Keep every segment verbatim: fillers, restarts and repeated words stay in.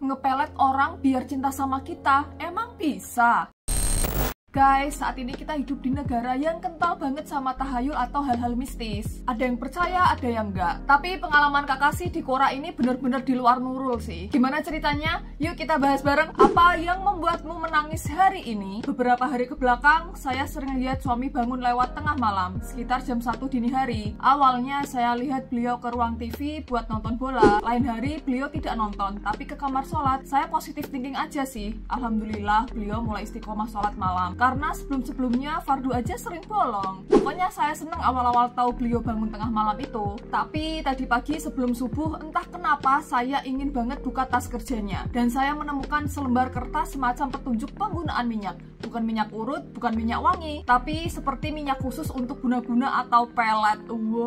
Ngepelet orang biar cinta sama kita, emang bisa? Guys, saat ini kita hidup di negara yang kental banget sama tahayul atau hal-hal mistis. Ada yang percaya, ada yang enggak. Tapi pengalaman kakak sih di Quora ini bener-bener di luar nurul sih. Gimana ceritanya? Yuk kita bahas bareng. Apa yang membuatmu menangis hari ini? Beberapa hari ke belakang, saya sering lihat suami bangun lewat tengah malam, sekitar jam satu dini hari. Awalnya saya lihat beliau ke ruang T V buat nonton bola. Lain hari beliau tidak nonton, tapi ke kamar sholat. Saya positif thinking aja sih. Alhamdulillah beliau mulai istiqomah sholat malam. Karena sebelum-sebelumnya fardu aja sering bolong. Pokoknya saya seneng awal-awal tahu beliau bangun tengah malam itu. Tapi tadi pagi sebelum subuh, entah kenapa saya ingin banget buka tas kerjanya. Dan saya menemukan selembar kertas semacam petunjuk penggunaan minyak. Bukan minyak urut, bukan minyak wangi, tapi seperti minyak khusus untuk guna-guna atau pelet.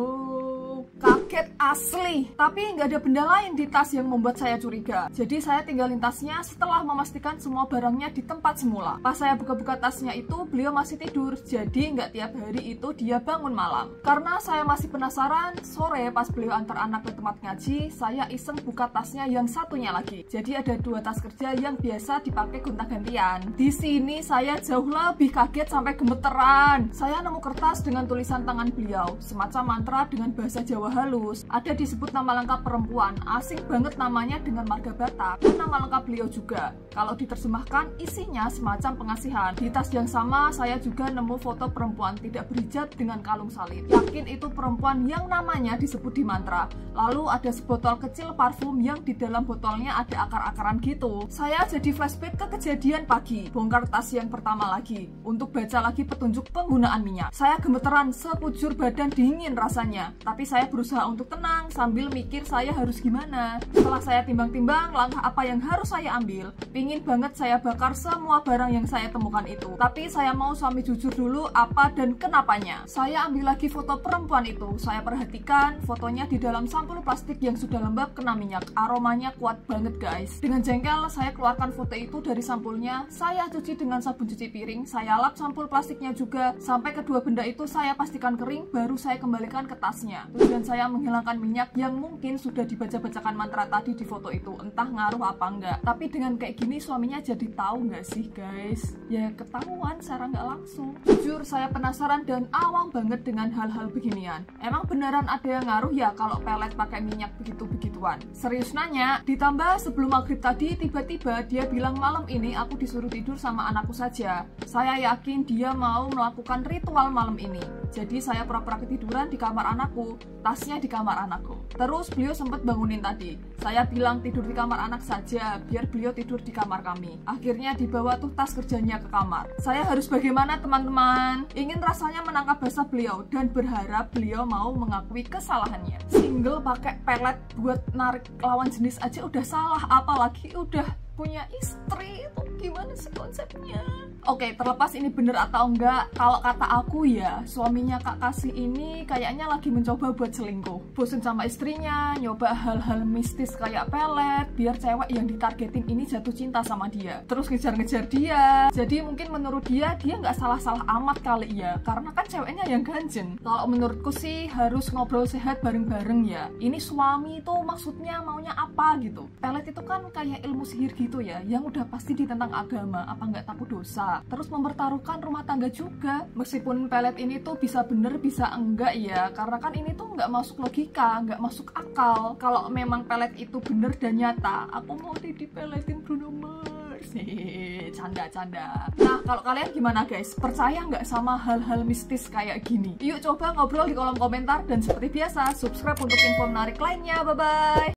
Wow, kaget asli. Tapi nggak ada benda lain di tas yang membuat saya curiga. Jadi saya tinggalin tasnya setelah memastikan semua barangnya di tempat semula. Pas saya buka-buka tasnya itu, beliau masih tidur. Jadi nggak tiap hari itu dia bangun malam. Karena saya masih penasaran, sore pas beliau antar anak ke tempat ngaji, saya iseng buka tasnya yang satunya lagi. Jadi ada dua tas kerja yang biasa dipakai gonta-gantian. Di sini saya jauh lebih kaget sampai gemeteran. Saya nemu kertas dengan tulisan tangan beliau, semacam mantra dengan bahasa Jawa halus. Ada disebut nama lengkap perempuan, asing banget namanya dengan marga Batak, dan nama lengkap beliau juga. Kalau diterjemahkan, isinya semacam pengasihan. Di tas yang sama, saya juga nemu foto perempuan tidak berhijab dengan kalung salib. Yakin itu perempuan yang namanya disebut di mantra. Lalu ada sebotol kecil parfum yang di dalam botolnya ada akar-akaran gitu. Saya jadi flashback ke kejadian pagi. Bongkar tas yang pertama lagi, untuk baca lagi petunjuk penggunaan minyak. Saya gemeteran, sekujur badan dingin rasanya. Tapi saya berusaha untuk tenang sambil mikir saya harus gimana. Setelah saya timbang-timbang langkah apa yang harus saya ambil, pingin banget saya bakar semua barang yang saya temukan itu. Tapi saya mau suami jujur dulu apa dan kenapanya. Saya ambil lagi foto perempuan itu. Saya perhatikan fotonya di dalam sampul plastik yang sudah lembab kena minyak. Aromanya kuat banget guys. Dengan jengkel saya keluarkan foto itu dari sampulnya. Saya cuci dengan sabun cuci piring. Saya lap sampul plastiknya juga. Sampai kedua benda itu saya pastikan kering, baru saya kembalikan ke tasnya. Tujuan saya menghilangkan minyak yang mungkin sudah dibaca-bacakan mantra tadi di foto itu. Entah ngaruh apa enggak. Tapi dengan kayak gini suaminya jadi tahu nggak sih guys? Ya ketahuan secara nggak langsung. Jujur saya penasaran dan awam banget dengan hal-hal beginian. Emang beneran ada yang ngaruh ya kalau pelet pakai minyak begitu-begituan? Serius nanya. Ditambah sebelum maghrib tadi tiba-tiba dia bilang malam ini aku disuruh tidur sama anakku saja. Saya yakin dia mau melakukan ritual malam ini. Jadi saya pura-pura ketiduran di kamar anakku, tasnya di kamar anakku. Terus beliau sempat bangunin tadi. Saya bilang tidur di kamar anak saja, biar beliau tidur di kamar kami. Akhirnya dibawa tuh tas kerjanya ke kamar. Saya harus bagaimana teman-teman? Ingin rasanya menangkap basah beliau dan berharap beliau mau mengakui kesalahannya. Single pakai pelet buat narik lawan jenis aja udah salah, apalagi udah punya istri. Itu gimana sih konsepnya? Oke, terlepas ini bener atau enggak, kalau kata aku ya, suaminya Kak Kasih ini kayaknya lagi mencoba buat selingkuh. Bosen sama istrinya, nyoba hal-hal mistis kayak pelet, biar cewek yang ditargetin ini jatuh cinta sama dia. Terus ngejar-ngejar dia. Jadi mungkin menurut dia, dia nggak salah-salah amat kali ya, karena kan ceweknya yang ganjen. Kalau menurutku sih harus ngobrol sehat bareng-bareng ya. Ini suami tuh maksudnya maunya apa gitu. Pelet itu kan kayak ilmu sihir gitu ya, yang udah pasti ditentang agama, apa nggak takut dosa. Terus mempertaruhkan rumah tangga juga. Meskipun pelet ini tuh bisa bener bisa enggak ya, karena kan ini tuh nggak masuk logika, nggak masuk akal. Kalau memang pelet itu bener dan nyata, aku mau dipeletin Bruno Mars. Hehehe, canda-canda. Nah kalau kalian gimana guys? Percaya nggak sama hal-hal mistis kayak gini? Yuk coba ngobrol di kolom komentar, dan seperti biasa subscribe untuk info menarik lainnya. Bye bye.